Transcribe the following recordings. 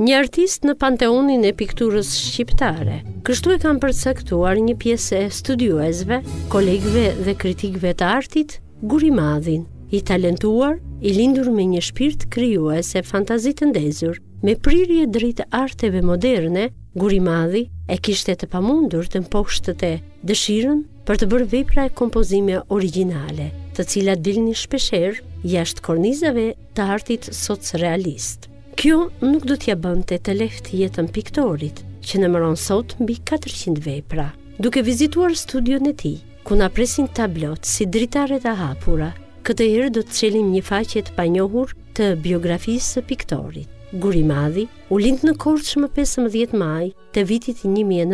një artist në panteonin e pikturës shqiptare. Kështu e kanë përcaktuar një pjesë e studiuesve, kolegëve dhe kritikëve të artit, Guri Madhin, i talentuar, i lindur me një shpirt krijuese, fantazi të ndezur, me prirje drejt arteve moderne. Guri Madhi e kishte të pamundur të mposhtëte dëshirën për të bërë vepra e kompozime origjinale, të cilat dilnin shpeshherë jashtë kornizave të artit socrealist. Kjo nuk do t'ja bënte të lehtë jetën piktorit, që numëron sot mbi 400 vepra. Duke vizituar studion e tij, ku na presin tablot si dritare të hapura, këtë herë do të çelim një faqe të panjohur të biografisë së piktorit. Guri Madhi u lind në Korçë më 15 maj të vitit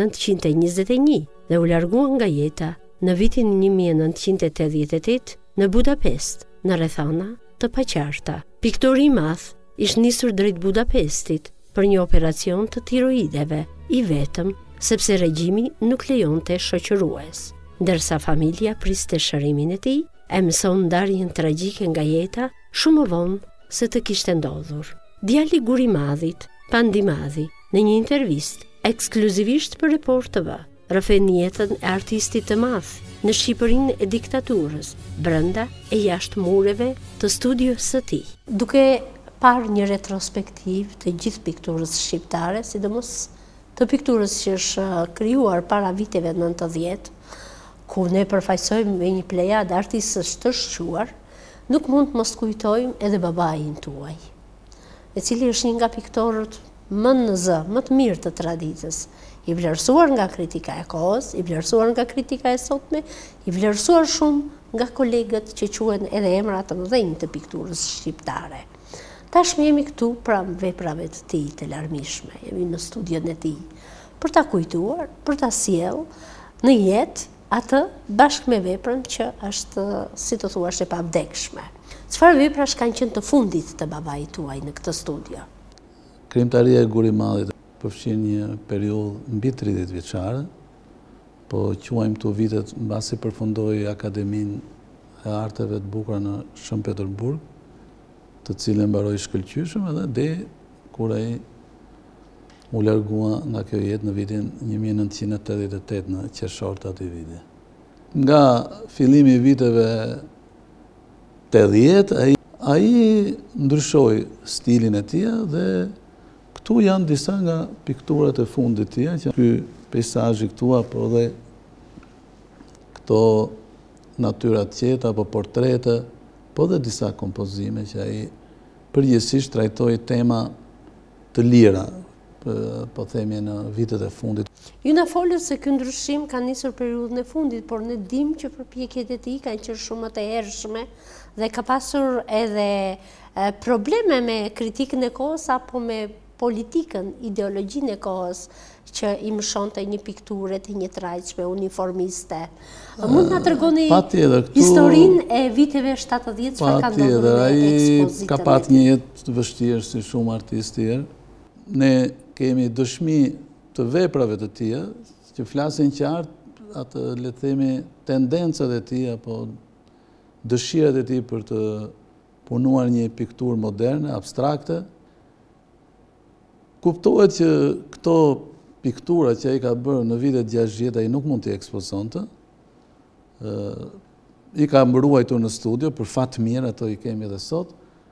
1921 dhe u largua nga jeta në vitin 1988 në Budapest, në rrethana të paqarta. Piktori i madh ishte nisur drejt Budapestit për një operacion të tiroideve, i vetëm sepse regjimi nuk lejonte shoqërues. Ndërsa familja priste shërimin e tij, e mëson ndarjen tragjike nga jeta shumë më vonë se të kishte ndodhur. Djali Guri Madhit, Pandi Madhi, në një intervistë ekskluzivisht për Report TV, rrëfen jetën e artistit të madh në Shqipërinë e diktaturës, brenda e jashtë mureve të studios së tij. Duke parë një retrospektiv të gjithë pikturës shqiptare, sidomos të pikturës që është krijuar para viteve 90, ku ne përfaqësojmë me një plejadë artistësh të shquar, nuk mund të mos kujtojmë edhe babain tuaj, i cili është një nga piktorët më në zë, më të mirë të traditës, i vlerësuar nga kritika e kohës, i vlerësuar nga kritika e sotme, i vlerësuar shumë nga kolegët që quhen edhe emra të mëdhenj të pikturës shqiptare. Tashmë jemi këtu pranë veprave të tij të larmishme, jemi në studion e tij, për ta kujtuar, për ta sjellë në jetë atë bashkë me veprën që është, si të thuash, e pavdekshme. Çfarë veprash kanë qenë të fundit të babait tuaj në këtë studio? Krijimtaria e Guri Madhit përfshin një periudhë mbi 30 vjeçare, po quajmë këto vitet mbasi përfundoi Akademinë e Arteve të Bukura në Shën Peterburg, të cilën mbaroi shkëlqyeshëm edhe deri kur ai u largua nga kjo jetë në vitin 1988 në qershor të atij viti. Nga fillimi i viteve 80, ai ndryshoi stilin e tij dhe këtu janë disa nga pikturat e fundit të tij, që ky peizazhi këtu apo dhe këto natyra të qeta apo portrete, po dhe disa kompozime që ai përgjithsisht trajtoi tema të lira, po themi në vitet e fundit. Ju na folët se ky ndryshim ka nisur periudhën e fundit, por ne dimë që përpjekjet e tij kanë qenë shumë të hershme dhe ka pasur edhe probleme me kritikën e kohës apo me politikën, ideologjinë e kohës që i mshonte një pikturë të njëtrajtshme, uniformiste. Mund na tregoni historinë e viteve 70, çfarë ka ndodhur me ekspozitën? Ai ka pasur një jetë të vështirë si shumë artistë tjerë. Ne kemi dëshmi të veprave të tija, që flasin qartë atë, le të themi, tendencat e tij apo dëshirat e tij për të punuar një pikturë moderne, abstrakte. Kuptohet që këto piktura që ai ka bërë në vitet 60 ai nuk mund t'i ekspozonte. I ka mbruajtur në studio, për fat të mirë, ato i kemi edhe sot.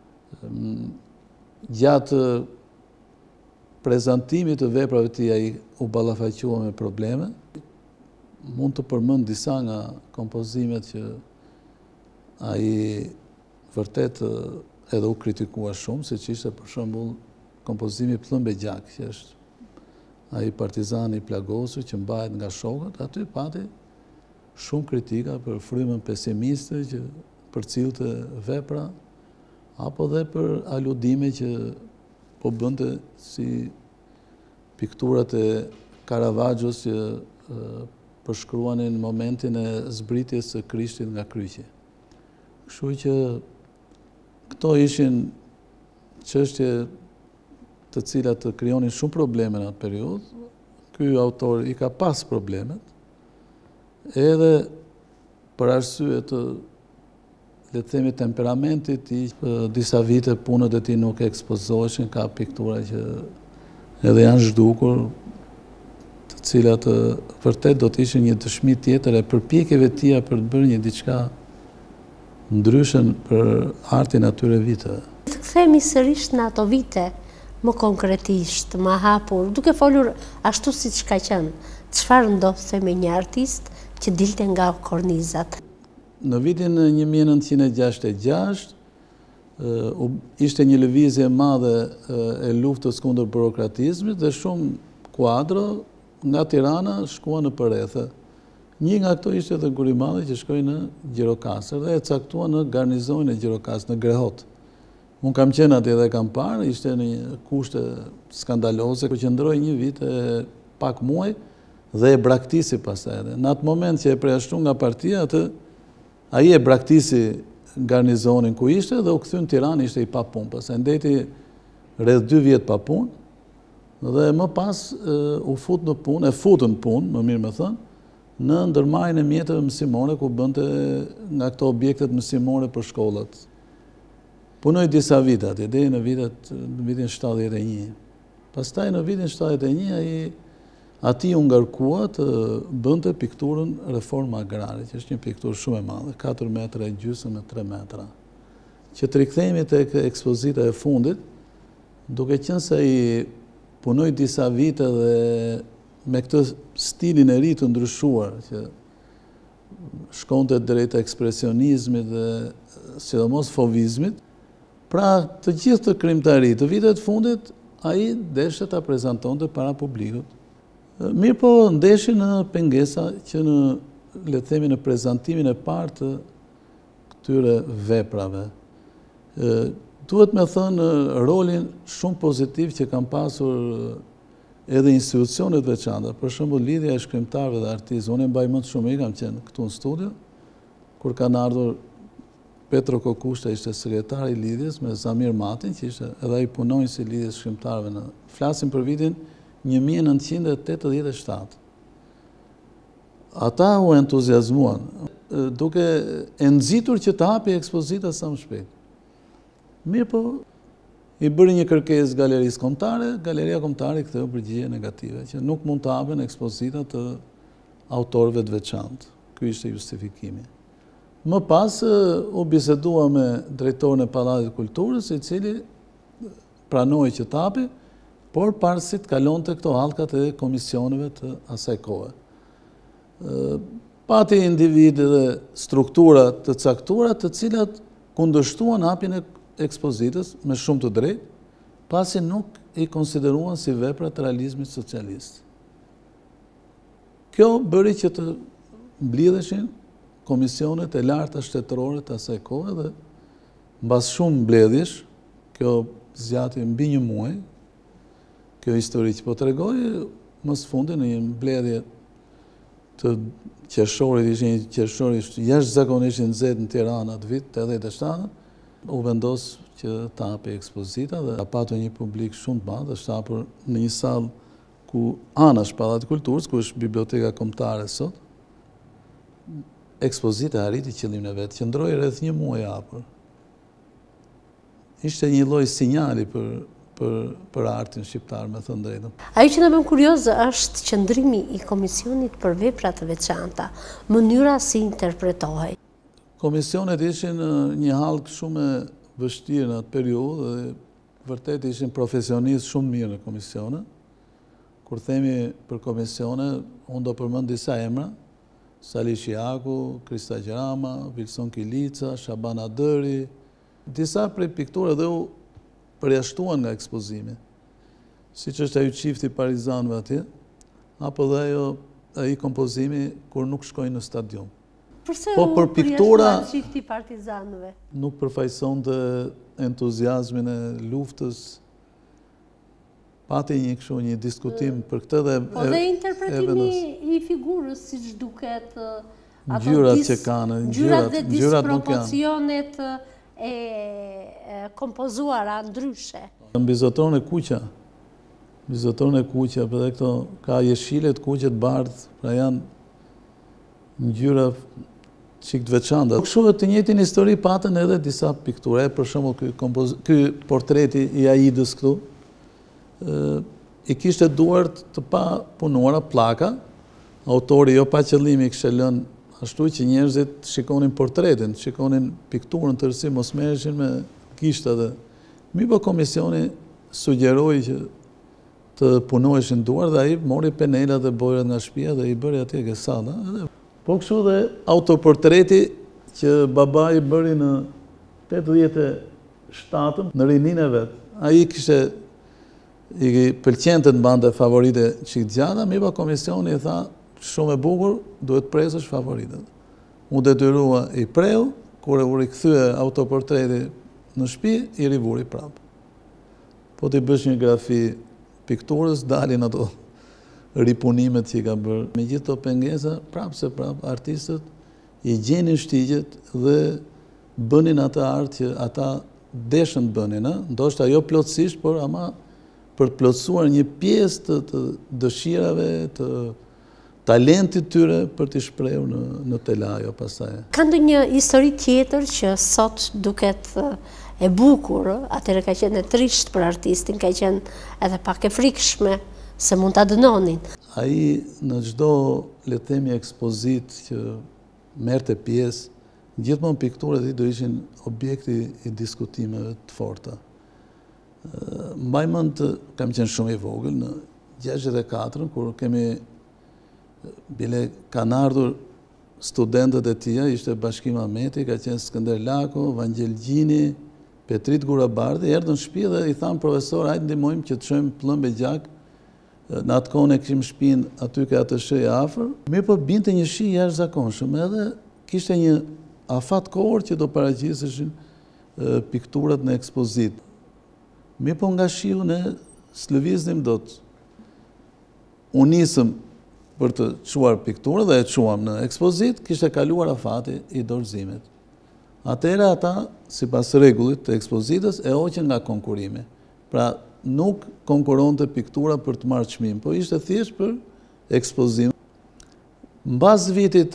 Gjatë prezantimit të veprave të tij ai u ballafaqua me probleme. Mund të përmend disa nga kompozimet që ai vërtet edhe u kritikua shumë, siç ishte për shembull kompozimi Pllëmbe Gjak, që është ai partizani i plagosur që mbahet nga shokët. Aty pati shumë kritika për frymën pesimiste që përcillte vepra, apo dhe për aludime që po bënte si pikturat e Caravaggios që përshkruanin momentin e zbritjes së Krishtit nga kryqi. Kështu që këto ishin çështje të cilat të krijonin shumë probleme në atë periudhë. Ky autor i ka pas problemet, edhe për arsye të, le të themi, temperamentit i disa vite punët e tij nuk ekspozoheshin, ka piktura që edhe janë zhdukur, të cilat vërtet do të ishin një dëshmi tjetër e përpjekjeve tia për të bërë një diçka ndryshen për artin atyre viteve. Të kthehemi sërish në ato vite, më konkretisht, më hapur, duke folur ashtu siç ka qenë, çfarë ndodhte me një artist që dilte nga kornizat? Në vitin 1966, ishte një lëvizje e madhe e luftës kundër burokratizmit dhe shumë kuadro nga Tirana shkuan në përrethe. Një nga këto ishte edhe Guri Madhi që shkoi në Gjirokastër dhe e caktua në garnizonin e Gjirokastër, në Grehot. Unë kam qenë atje dhe kam parë, ishte në një kushte skandaloze, ku qëndroi një vit e pak muaj dhe e braktisi pastaj edhe. Në atë moment që e përjashtu nga partia, ai e braktisi garnizonin ku ishte dhe u kthy në Tiranë, ishte i papunë. Pastaj ndeti rreth 2 vjet papunë dhe më pas u fut në punë, e futën punë, më mirë me thënë, në ndërmarrjen e mjeteve mësimore ku bënte nga këto objektet mësimore për shkollat. Punoi disa vite atje, deri në vitin 71. Pastaj në vitin 71 ati u ngarkua të bënte pikturën Reforma Agrare, që është një pikturë shumë e madhe, 4 metra e gjysmë me 3 metra. Që të rikthehemi tek ekspozita e fundit, duke qenë se ai punoi disa vite dhe me këtë stilin e ri të ndryshuar, që shkonte drejt ekspresionizmit dhe sidomos fovizmit, pra të gjithë të krimtari të vitet fundit, ai deshte ta prezantonte para publikut. Mirë po ndeshi në pengesa që në, le të themi, në prezantimin e parë të këtyre veprave. Duhet me thënë rolin shumë pozitiv që kanë pasur edhe institucionet veçanta, për shembull lidhja e shkrimtarëve dhe artistëve. Unë e mbaj mend shumë, kam qenë këtu në studio, kur kanë ardhur Petro Kokushta, ishte sekretari i lidhjes me Zamir Matin, që ishte edhe ai punoi si lidhjes shkrimtarëve në. Flasim për vitin 1987. Ata u entuziazmuan, duke e nxitur që të hapi ekspozita sa më shpejt. Mirë po, i bëri një kërkesë galerisë kombëtare, Galeria Kombëtare ktheu përgjigje negative, që nuk mund të hapen ekspozita të autorëve të veçantë. Ky ishte justifikimi. Më pas u bisedua me drejtorin e Pallatit të Kulturës, i cili pranoi që të hapi, por parësi të kalonte këto hallkat e komisioneve të asaj kohe. Pati individë dhe struktura të caktuara të cilat kundërshtuan hapjen e ekspozitës me shumë të drejtë, pasi nuk i konsideruan si vepra të realizmit socialist. Kjo bëri që të mblidheshin komisionet e larta shtetërore të asaj kohe dhe mbas shumë mbledhjesh, kjo zgjati mbi 1 muaj, kjo histori që po tregoj, më së fundi në një mbledhje të qershorit, ishte një qershor jashtëzakonisht i nxehtë në Tiranë atë vit, 87, u vendos që të hapi ekspozita dhe patur një publik shumë të madh, është hapur në një sallë ku anash Pallati i Kulturës, ku është Biblioteka Kombëtare sot. Ekspozita arriti qëllimin e vet, qëndroi rreth 1 muaj hapur. Ishte një lloj sinjali për artin shqiptar, me thënë drejtën. Ajo që na bën kurioz është qëndrimi i komisionit për vepra të veçanta, mënyra si interpretohej. Komisionet ishin një hallk shumë e vështirë në atë periudhë dhe vërtet ishin profesionistë shumë mirë në komisione. Kur themi për komisione, unë do përmend disa emra: Sali Shiaku, Krista Gjerama, Wilson Kilica, Shabana Dëri. Disa prej pikturave dhe u përjashtuan nga ekspozimi, siç është ai çifti parizanëve atje, apo dhe ai kompozimi kur nuk shkojnë në stadium. Përse u piktura çifti partizanëve? Nuk përfaqësonte entuziazmin e luftës. Pati një diskutim për këtë dhe... Po dhe interpretimi i figurës, siç duket... Ngjyrat që kanë, ngjyrat dhe disproporcionet e kompozuara ndryshe. Mbi zotorin e kuqe, për dhe këto ka jeshilet, kuqet, bardh, pra janë ngjyra çik të veçanta. Kështu të njëjtin histori patën edhe disa piktura, për shembull ky portreti i Aidës këtu, i kishte duart të pa punuara plaka, autori jo pa qëllimi kishte lënë ashtu që njerëzit shikonin portretin, shikonin pikturën tërësi, mos merreshin me kishta dhe po komisioni sugjeroi që të punoheshin duar dhe ai mori penelat dhe bojrat nga shtëpia dhe i bëri atje ke salla. Po kështu dhe autoportreti që babai bëri në 87 në rinin e vet. Ai kishte i pëlqente të mbante favorite çik gjata, po komisioni i tha shumë e bukur, duhet presësh favoritet. U detyrua i preu, kur u rikthye autoportreti në shtëpi, i rivuri prapë. Po t'i bësh një grafi pikturës, dalin ato ripunimet që i ka bërë. Me gjithë të pengesa, prapë se prapë, artistët i gjenin shtigjet dhe bënin ata artë që ata deshën të bënin, ndoshta jo plotësisht, por ama për të plotësuar një pjesë të dëshirave, të talentit tyre për t'i shprehur në telajo pastaj. Ka ndonjë histori tjetër që sot duket e bukur, atëherë ka qenë e trisht për artistin, ka qenë edhe pak e frikshme se mund ta dënonin. Ai në çdo, le të themi, ekspozit që merrte pjesë, gjithmonë pikturat e tij do ishin objekti i diskutimeve të forta. Mbaj mend, kam qenë shumë i vogël në 64, kur bile kanë ardhur studentët e tia, ishte Bashkim Ahmeti, ka qenë Skënder Lako, Vangel Gjini, Petrit Gurabardi, erdhën në shtëpi dhe i thanë profesor, hajde ndihmojmë që të çojmë plumb e gjak. Në atë kohë ne kishim shtëpinë aty ke atë shi afër. Mirë, po binte një shi jashtëzakonshëm, edhe kishte një afat kohor që do paraqiteshin pikturat në ekspozit. Mirë, po nga shiu ne s'lëviznim dot. U nisëm për të çuar pikturë dhe e çuam në ekspozit, kishte kaluar afati i dorëzimit. Atëherë ata, sipas rregullit të ekspozitës, e hoqën nga konkurimi. Pra nuk konkuronte piktura për të marrë çmim, po ishte thjesht për ekspozim. Mbas vitit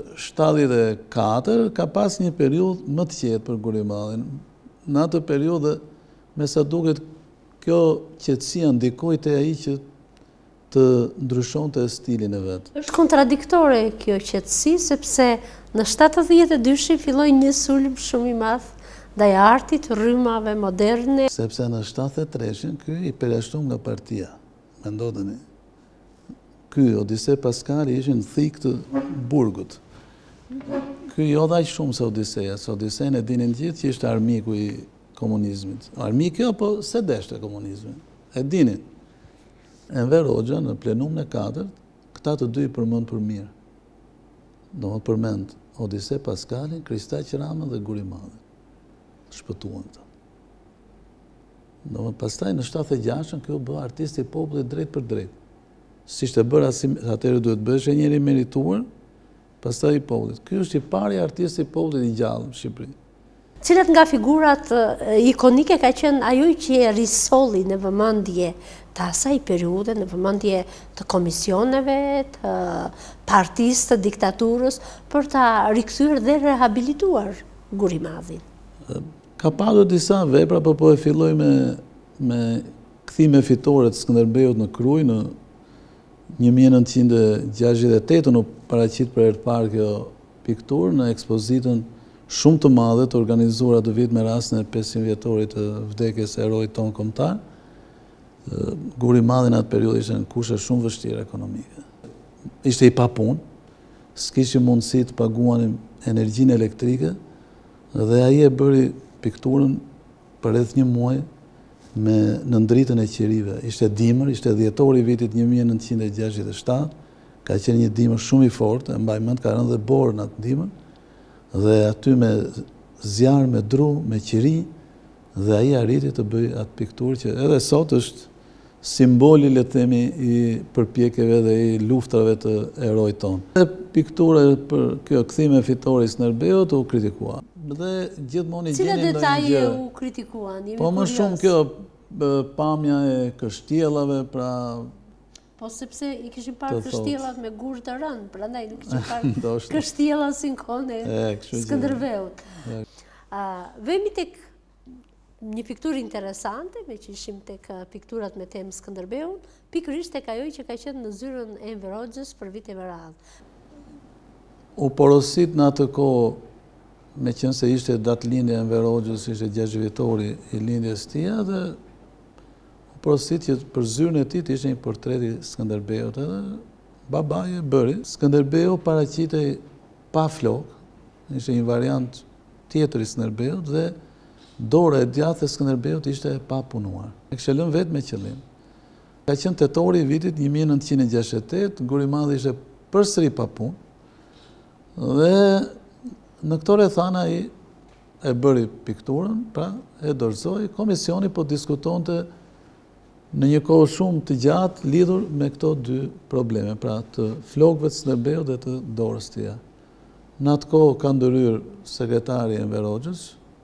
74 ka pas një periudhë më të qetë për Gurimallin. Në atë periudhë, me sa duket, kjo qetësia ndikoi te ai që të ndryshonte stilin e vet. Është kontradiktore kjo qetësi, sepse në 72 filloi një sulm shumë i madh ndaj artit, rrymave moderne. Sepse në 73 ky i përjashtum nga partia. Mendoni. Ky Odisej Paskali ishin thik të burgut. Ky jo dha shumë se Odiseja, se Odisejn e dinin gjithë që ishte armiku i komunizmit. Armik jo, po se deshte komunizmin. E dinin. Enver Hoxha në plenum në 4, këta të dy i përmend për mirë. Do më përmend Odisej Paskalin, Kristaq Ramën dhe Gurimallin. Shpëtuan këta. Do më pastaj në 76-ën kjo bë artisti i popullit drejt për drejt. Si ishte bërë atëherë duhet bësh njëri merituar, pastaj i popullit. Ky është i pari artisti i popullit i gjallë në Shqipëri. Cilat nga figurat ikonike ka qenë ajo që e risolli në vëmendje të asaj periudhe, në vëmendje të komisioneve, të partisë, të diktaturës, për ta rikthyer dhe rehabilituar Gurimallin? Ka pasur disa vepra, po e filloi me kthime fitore të Skënderbeut në Krujë në 1968 u paraqit për herë të parë kjo pikturë në ekspozitën shumë të madhe të organizuar atë vit me rastin e 500 vjetorit të vdekjes së heroit ton kombëtar. Gurimallin atë periudhë ishte në kushte shumë vështira ekonomike. Ishte i papunë, s'kishte mundësi të paguanim energjinë elektrike dhe ai e bëri pikturën për rreth një muaj në ndritën e qirive. Ishte dimër, ishte dhjetori i vitit 1967, ka qenë një dimër shumë i fortë, e mbaj mend ka rënë dhe borë në atë dimër, dhe aty me zjarë, me dru, me qiri, dhe ai arriti të bëj atë pikturë që edhe sot është simboli, le të themi, i përpjekjeve dhe i luftave të heroit ton. Dhe piktura për kjo kthime fitore i Skënderbeut u kritikua. Dhe gjithmonë i gjenin ndonjë gjë. Cilat detaje u kritikuan? Po më shumë kjo pamja e kështjellave, pra. Po sepse i kishin parë kështjellat me gur të rënë, prandaj nuk kishin parë kështjellat si në kohën e Skënderbeut. Vemi tek një pikturë interesante, me që ishim tek pikturat me temë Skënderbeun, pikërisht tek ajo që ka qenë në zyrën e Enver Hoxhës për viteve radhë. U porosit në atë kohë, me qenë se ishte datëlindja e Enver Hoxhës, ishte 6 vjetori i lindjes tia, dhe u porosit që për zyrën e tij ishte një portret i Skënderbeut, edhe babai e bëri. Skënderbeu paraqitej pa flok, ishte një variant tjetër i Skënderbeut, dhe dora e djathtë e Skënderbeut ishte e papunuar. E kishte lënë vetë me qëllim. Ka qenë tetori i vitit 1968, Guri Madhi ishte përsëri pa punë, dhe në këto rrethana ai e bëri pikturën, pra e dorëzoi. Komisioni po diskutonte në një kohë shumë të gjatë lidhur me këto dy probleme, pra të flokëve të Skënderbeut dhe të dorës tij. Në atë kohë ka ndërhyrë sekretari Enver Hoxhës,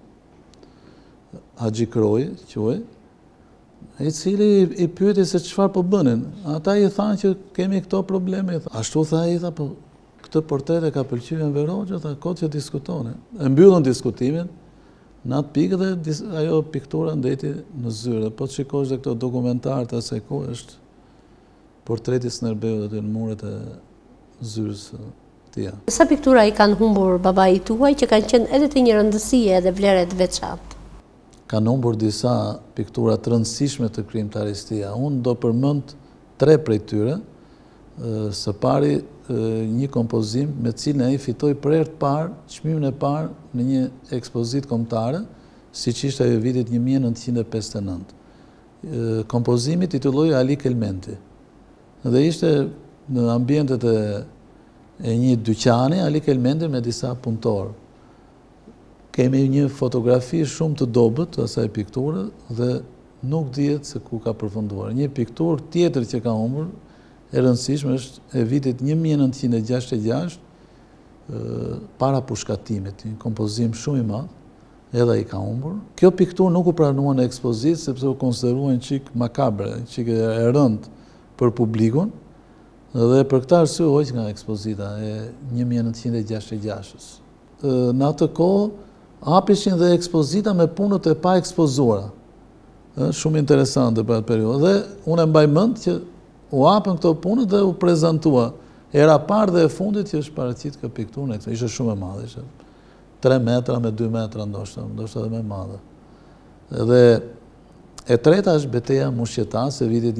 Haxhi Kroi, quhej, i cili i pyeti se çfarë po bënin. Ata i thanë që kemi këto probleme. Ashtu tha ai, po këtë portret e ka pëlqyer Enver Hoxha, tha kot që diskutoni. E mbyllën diskutimin në atë pikë dhe ajo piktura ndeti në zyrë. Po të shikosh dhe këto dokumentarë të asaj kohë, është portreti i Skënderbeut aty në muret e zyrës tia. Sa piktura i kanë humbur babai tuaj që kanë qenë edhe të një rëndësie edhe vlere të veçantë? Kanë humbur disa piktura të rëndësishme të krijimtarisë tia. Unë do përmend 3 prej tyre. Së pari, një kompozim me cilin ai fitoi për herë të parë çmimin e parë në një ekspozitë kombëtare, siç ishte ajo vitit 1959. Kompozimi titulloi Ali Kelmenti. Dhe ishte në ambientet e një dyqani, Ali Kelmenti me disa punëtorë. Kemi një fotografi shumë të dobët të asaj pikture dhe nuk dihet se ku ka përfunduar. Një pikturë tjetër që ka humbur, e rëndësishme, është e vitit 1966, para pushkatimit, një kompozim shumë i madh, edhe ai ka humbur. Kjo pikturë nuk u pranua në ekspozitë sepse u konsideruan çik makabre, çik e rëndë për publikun, dhe për këtë arsye u hoq nga ekspozita e 1966-s. Në atë kohë hapishin dhe ekspozita me punët e pa ekspozuara. Shumë interesante për atë periudhë. Dhe unë e mbaj mend që u hapën këto punët dhe u prezantua. Era parë dhe e fundit që është paraqit kjo pikturë, ishte shumë e madhe, ishte 3 metra me 2 metra ndoshta edhe më e madhe. Dhe e treta është Betejë Mushqetas e vitit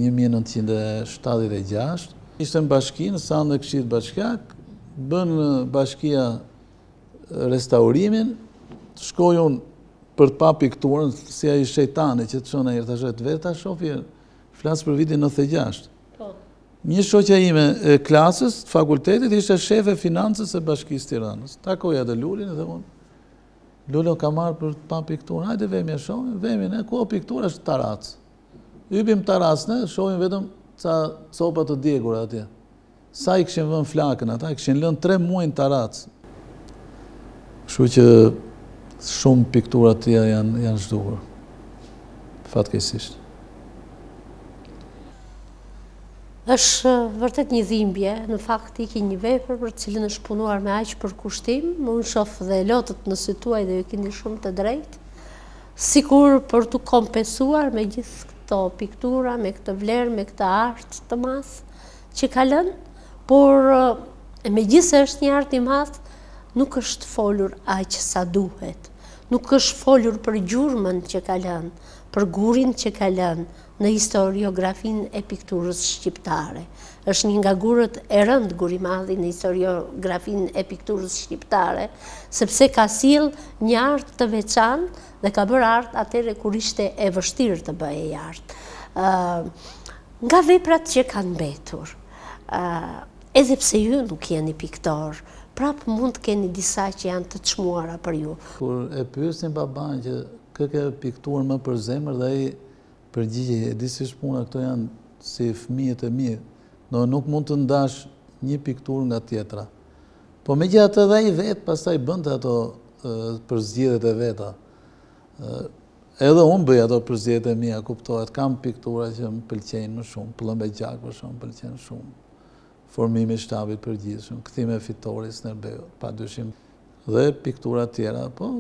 1976. Ishte në bashki, në sanë e Këshillit Bashkiak, bën bashkia restaurimin, shkoj unë për të pa pikturën, si ai shejtani që të çon ai të vetë, ta shohë, flas për vitin 96. Një shoqja ime e klasës, të fakultetit, ishte shefe financës e Bashkisë Tiranës. Takoja dhe Lulin dhe unë. Lulin ka marrë për të pa pikturën. Hajde vemi e shohim, vemi ne, ku o piktura është tarac. Hypim tarac ne, shohim vetëm ca copa të djegura atje. Sa i këshin vënë flakën ata, i këshin lënë 3 muaj në tarac. Kështu që shumë piktura të tjera janë zhdukur. Fatkeqësisht. Është vërtet një dhimbje, në fakt iki një vepër për cilën është punuar me aq për kushtim, më unë shoh dhe lotët në sy tuaj dhe ju keni shumë të drejtë, sikur për të kompensuar me gjithë këto piktura, me këtë vlerë, me këtë art të madh që ka lënë, por megjithëse është një art i madh, nuk është folur aq sa duhet. Nuk është folur për gjurmën që ka lënë, për gurin që ka lënë në historiografinë e pikturës shqiptare. Është një nga gurët e rëndë Guri Madhi në historiografinë e pikturës shqiptare, sepse ka sjell një art të veçantë dhe ka bërë art atëherë kur ishte e vështirë të bëhej art. Nga veprat që kanë mbetur, edhe pse ju nuk jeni piktor, prapë mund të keni disa që janë të çmuara për ju. Kur e pyesin baban që kë ke pikturën më për zemër dhe ai përgjigje, e di si puna, këto janë si fëmijët e mi, nuk mund të ndash një pikturë nga tjetra. Po megjithatë edhe ai vetë pastaj bënte ato përzgjedhjet e veta. Edhe unë bëj ato përzgjedhjet e mia, kuptohet, kam piktura që më pëlqejnë më shumë, Pllëmbe Gjak për shembull më pëlqen shumë. Formimi i shtabit përgjithshëm, kthimi i fitorit Skënderbeut, padyshim, dhe piktura tjera, po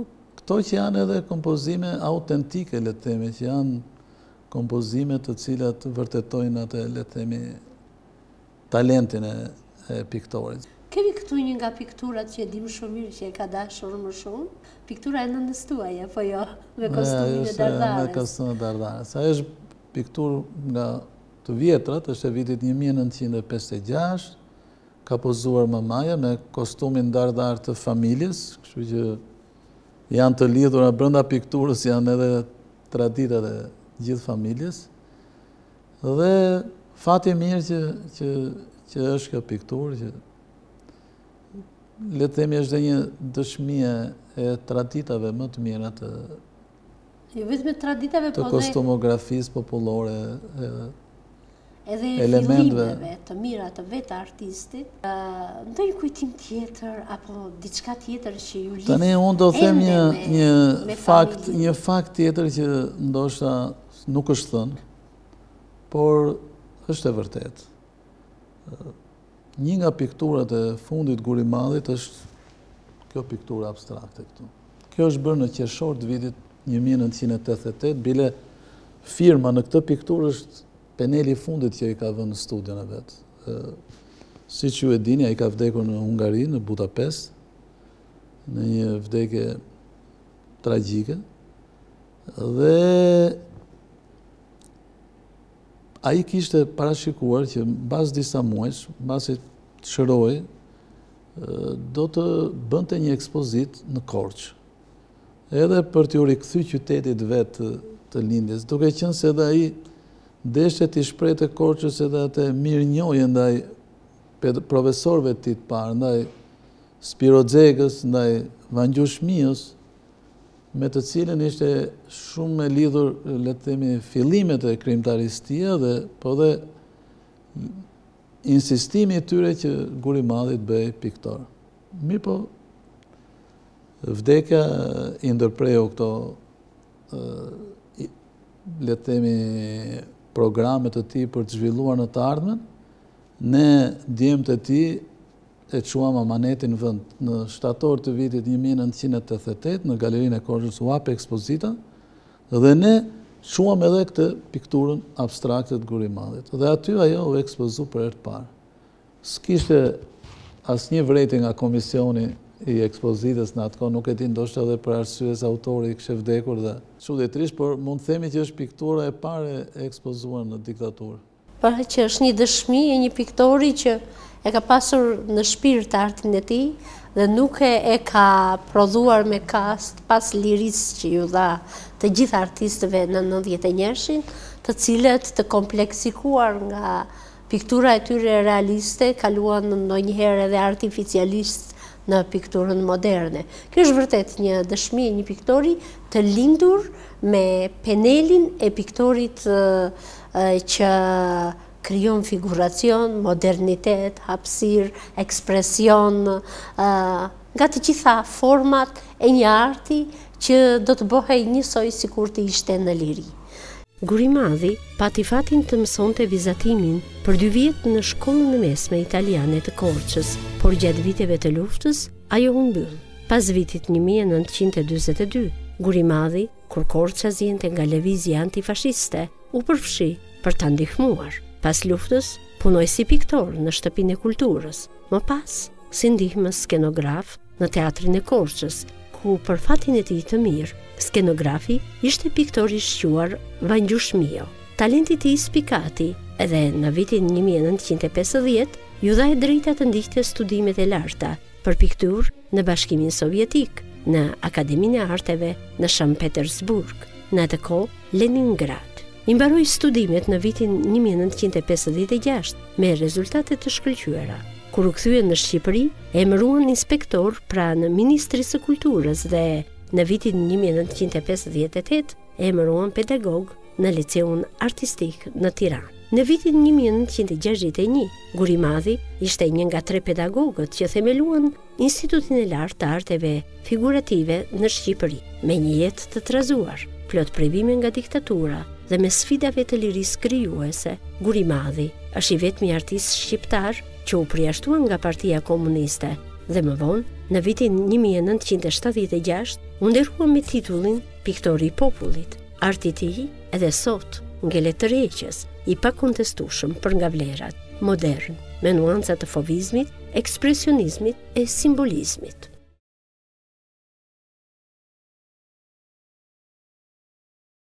këto që janë edhe kompozime autentike, le të themi, që janë kompozime të cilat vërtetojnë atë, le të themi, talentin e piktorit. Kemi këtu një nga pikturat që e dim shumë mirë që e ka dashur më shumë, piktura e nënës tuaj, apo jo, me kostumin e Dardares. Me kostumin e Dardares. Ajo është pikturë nga të vjetrat, është e vitit 1956, ka pozuar mamaja me kostumin Dardar të familjes, kështu që janë të lidhura brenda pikturës, janë edhe traditat e gjithë familjes. Dhe fati mirë që është kjo pikturë, që le të themi është një dëshmi e traditave më të mira të kostumografisë popullore, edhe fillimeve të mira të vetë artistit. Ndonjë kujtim tjetër apo diçka tjetër që ju lidh? Tani unë do them një fakt tjetër që ndoshta nuk është thënë, por është e vërtetë. Një nga pikturat e fundit Gurimadhit është kjo pikturë abstrakte këtu. Kjo është bërë në qershor të vitit 1988, bile firma në këtë pikturë është Peneli i fundit që i ka vënë në studion e vetë. Siç ju e dini, ai ka vdekur në Hungari, në Budapest, në një vdekje tragjike, dhe ai kishte parashikuar që mbas disa muajsh, mbasi të shëroi, do të bënte një ekspozit në Korçë. Edhe për t'u rikthy qytetit vetë të lindjes, duke qenë se edhe ai deshte t'i shprehte Korçës edhe atë mirënjohje ndaj profesorëve të tij të parë, ndaj Spiro Xegës, ndaj Vangjush Mios, me të cilën ishte shumë e lidhur, le të themi, fillimet e krijimtarisë dhe po dhe insistimi i tyre që Gurimadhi të bëj piktor. Mirë po, vdekja i ndërpreu këto, le të themi, programe të tij për të zhvilluar në të ardhmen. Ne djemtë e tij e quam amanetin vend. Në shtator të vitit 1988, në galerinë e Korçës u hap ekspozita, dhe ne quam edhe këtë pikturën abstrakte të Gurimadhit. Dhe aty ajo u ekspozu për herë të parë. S'kishte asnjë vërejtje nga komisioni i ekspozitës në atë kohë, nuk e di, ndoshta edhe për arsye se autori kishte vdekur dhe çuditërisht, por mund të themi që është piktura e parë e ekspozuar në diktaturë. Pra që është një dëshmi e një piktori që e ka pasur në shpirt artin e tij dhe nuk e ka prodhuar me kast pas lirisë që ju dha të gjithë artistëve në 91-shin, të cilët të kompleksikuar nga piktura e tyre realiste kaluan ndonjëherë edhe artificialist në pikturën moderne. Kjo është vërtet një dëshmi e një piktori të lindur me penelin e piktorit që krijon figuracion, modernitet, hapësirë, ekspresion, nga të gjitha format e një arti që do të bëhej njësoj sikur të ishte në liri. Gurimadhi pati fatin të mësonte vizatimin për 2 vjet në shkollën e mesme italiane të Korçës, por gjatë viteve të luftës ajo u mbyll. Pas vitit 1942, Gurimadhi, kur Korça zjente nga lëvizja antifashiste, u përfshi për ta ndihmuar. Pas luftës, punoi si piktor në Shtëpinë e Kulturës, më pas si ndihmës skenograf në Teatrin e Korçës, ku për fatin e tij të mirë, skenografi ishte piktori i shquar Vangjush Mio. Talenti i tij spikati, edhe në vitin 1950 ju dha drejta të ndihte studimet e larta për pikturë në Bashkimin Sovjetik, në Akademinë e Arteve në Shën Petersburg, në atë kohë Leningrad. I mbaroi studimet në vitin 1956 me rezultate të shkëlqyera. Kur u kthye në Shqipëri, emëruan inspektor pranë Ministrisë së Kulturës dhe në vitin 1958 emëruan pedagog në Liceun Artistik në Tiranë. Në vitin 1961, Gurimadhi ishte një nga 3 pedagogët që themeluan Institutin e Lartë të Arteve Figurative në Shqipëri, me një jetë të trazuar, plot privime nga diktatura dhe me sfidave të lirisë krijuese. Gurimadhi është i vetmi artist shqiptar që u përjashtua nga Partia Komuniste dhe më vonë, në vitin 1976, u nderua me titullin Piktori i popullit. Arti i tij edhe sot ngelet tërheqës, i pakontestueshëm për nga vlerat, modern, me nuanca të fovizmit, ekspresionizmit e simbolizmit.